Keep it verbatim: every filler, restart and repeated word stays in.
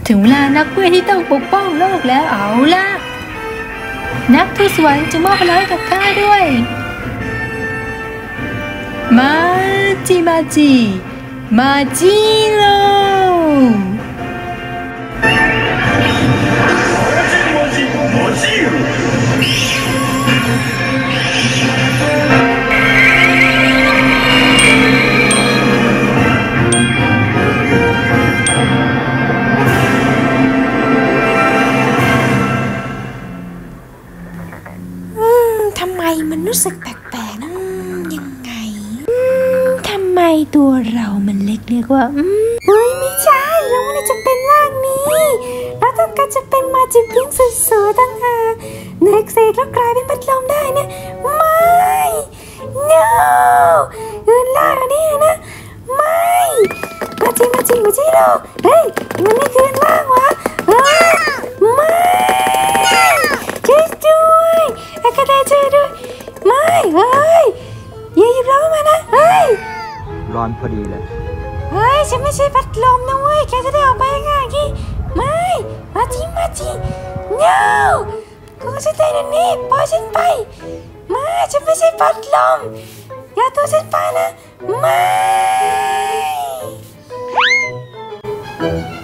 ถึงเวลานักเวทที่ต้องปกป้องโลกแล้วเอาล่ะนักทูตสวรรค์จะมอบพลังกับข้าด้วยมาจิมาจิมาจิโร่มันรู้สึกแปลกๆนะยังไงทำไมตัวเรามันเล็กเรียกว่าอืมเฮ้ยไม่ใช่เราไม่ได้จะเป็นร่างนี้เราต้องการจะเป็นมาจิพิงสวยๆตั้งหากเน็กเซกแล้วกลายเป็นพัดลมได้เนี่ยไม่ no อื่นล่างอันนี้นะไม่มาจิมาจิมาจิโร่เฮ้ยมันไม่คืนล่างวะไม่ช่วยด้วยอากาศช่วยด้วยไม่เฮ้ยอย่าหยิบเรามานะเฮ้ยร้อนพอดีเลยเฮ้ยฉันไม่ใช่พัดลมนะเว้ยแกจะได้ออกไปง่ายกี่ไม่มาจิมาจิ no กูจะใจนั่นนี่ปล่อยฉันไปไม่ฉันไม่ใช่พัดลมอย่าตัวฉันไปนะไม่